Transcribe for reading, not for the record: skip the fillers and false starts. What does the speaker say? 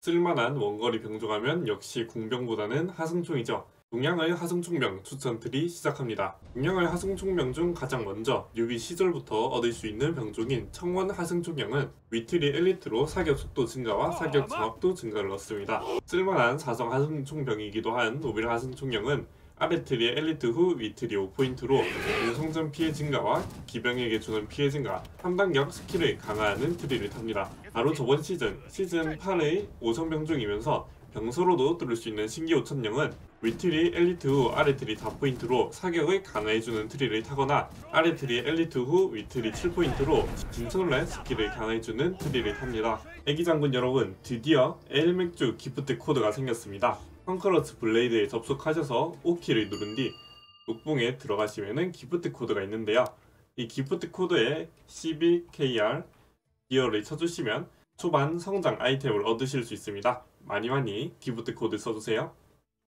쓸만한 원거리 병종하면 역시 궁병보다는 하승총이죠. 동양의 하승총명 추천드리 시작합니다. 동양의 하승총명 중 가장 먼저 유비 시절부터 얻을 수 있는 병종인 청원 하승총명은 위트리 엘리트로 사격 속도 증가와 사격 정확도 증가를 얻습니다. 쓸만한 사성 하승총병이기도 한 노빌 하승총명은 아래트리의 엘리트 후 위트리 5포인트로 운송전 피해 증가와 기병에게 주는 피해 증가, 3단격 스킬을 강화하는 트리를 탑니다. 바로 저번 시즌 8의 5성 병종이면서 병서로도 뚫을 수 있는 신기 5천령은 위트리 엘리트 후 아래트리 4포인트로 사격을 강화해주는 트리를 타거나 아래트리 엘리트 후 위트리 7포인트로 진천란 스킬을 강화해주는 트리를 탑니다. 애기장군 여러분, 드디어 엘맥주 기프트 코드가 생겼습니다. 컨커런스 블레이드에 접속하셔서 O키를 누른 뒤 녹봉에 들어가시면 기프트 코드가 있는데요. 이 기프트 코드에 CBKR 기어를 쳐주시면 초반 성장 아이템을 얻으실 수 있습니다. 많이 기프트 코드 써주세요.